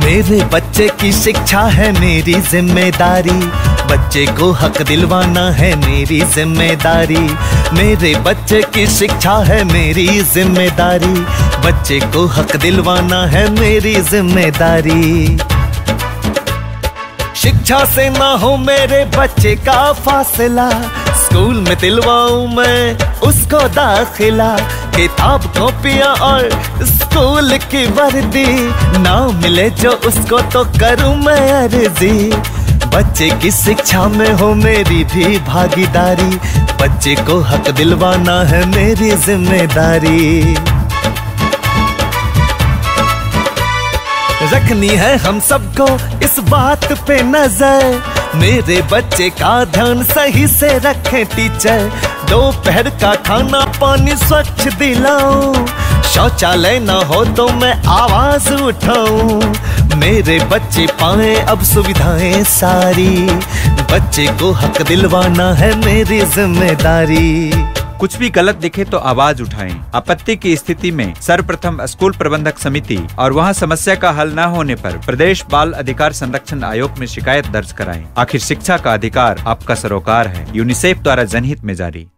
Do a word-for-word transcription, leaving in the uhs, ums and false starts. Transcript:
मेरे बच्चे की शिक्षा है मेरी जिम्मेदारी, बच्चे को हक दिलवाना है मेरी जिम्मेदारी। मेरे बच्चे की शिक्षा है मेरी जिम्मेदारी, बच्चे को हक दिलवाना है मेरी जिम्मेदारी। शिक्षा से ना हो मेरे बच्चे का फासला, स्कूल में दिलवाऊं मैं उसको दाखिला। किताब कॉपियां और स्कूल की वर्दी, ना मिले जो उसको तो करूं मैं अर्जी। बच्चे की शिक्षा में हो मेरी भी भागीदारी, बच्चे को हक दिलवाना है मेरी जिम्मेदारी। रखनी है हम सबको इस बात पे नजर, मेरे बच्चे का ध्यान सही से रखें टीचर। दोपहर का खाना पानी स्वच्छ दिलाऊं, शौचालय ना हो तो मैं आवाज उठाऊं। मेरे बच्चे पाए अब सुविधाएं सारी, बच्चे को हक दिलवाना है मेरी जिम्मेदारी। कुछ भी गलत दिखे तो आवाज उठाएं। आपत्ति की स्थिति में सर्वप्रथम स्कूल प्रबंधक समिति और वहां समस्या का हल न होने पर प्रदेश बाल अधिकार संरक्षण आयोग में शिकायत दर्ज कराएं। आखिर शिक्षा का अधिकार आपका सरोकार है। यूनिसेफ द्वारा जनहित में जारी।